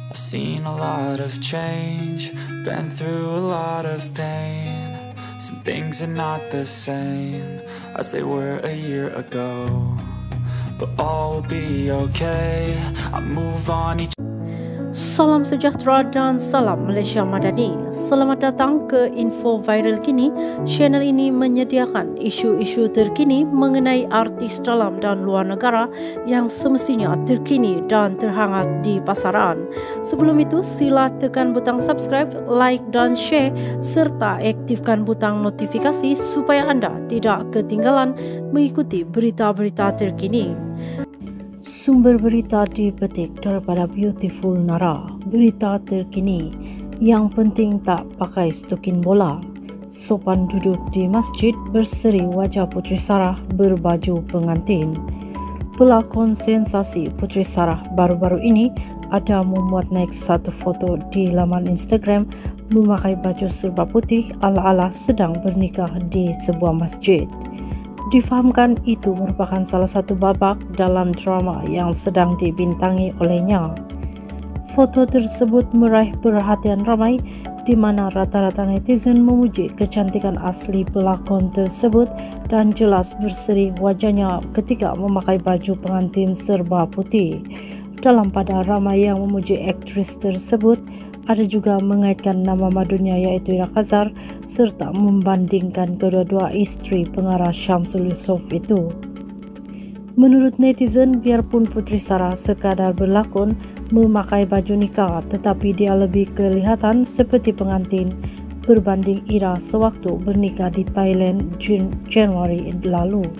I've seen a lot of change, been through a lot of pain. Some things are not the same as they were a year ago, but all will be okay. I move on each. Salam sejahtera dan salam Malaysia Madani. Selamat datang ke Info Viral Kini. Channel ini menyediakan isu-isu terkini mengenai artis dalam dan luar negara yang semestinya terkini dan terhangat di pasaran. Sebelum itu, sila tekan butang subscribe, like dan share serta aktifkan butang notifikasi supaya anda tidak ketinggalan mengikuti berita-berita terkini. Sumber berita dipetik daripada Beautiful Nara. Berita terkini, yang penting tak pakai stokin bola. Sopan duduk di masjid berseri wajah Puteri Sarah berbaju pengantin. Pelakon sensasi Puteri Sarah baru-baru ini ada memuat naik satu foto di laman Instagram memakai baju serba putih ala-ala sedang bernikah di sebuah masjid. Difahamkan itu merupakan salah satu babak dalam drama yang sedang dibintangi olehnya. Foto tersebut meraih perhatian ramai di mana rata-rata netizen memuji kecantikan asli pelakon tersebut dan jelas berseri wajahnya ketika memakai baju pengantin serba putih. Dalam pada ramai yang memuji aktris tersebut, ada juga mengaitkan nama madunya iaitu Ira Khazar serta membandingkan kedua-dua isteri pengarah Syamsul Yusof itu. Menurut netizen, biarpun Puteri Sarah sekadar berlakon memakai baju nikah, tetapi dia lebih kelihatan seperti pengantin berbanding Ira sewaktu bernikah di Thailand Januari lalu.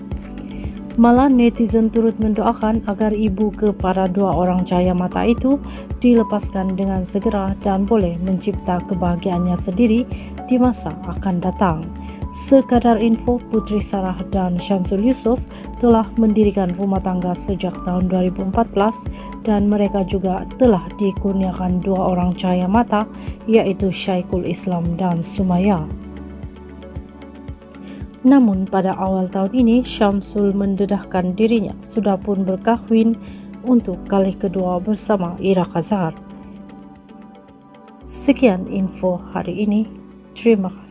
Malah netizen turut mendoakan agar ibu kepada dua orang cahaya mata itu dilepaskan dengan segera dan boleh mencipta kebahagiaannya sendiri di masa akan datang. Sekadar info, Puteri Sarah dan Syamsul Yusof telah mendirikan rumah tangga sejak tahun 2014 dan mereka juga telah dikurniakan dua orang cahaya mata yaitu Syaikul Islam dan Sumaya. Namun pada awal tahun ini, Syamsul mendedahkan dirinya sudah pun berkahwin untuk kali kedua bersama Ira Khazar. Sekian info hari ini. Terima kasih.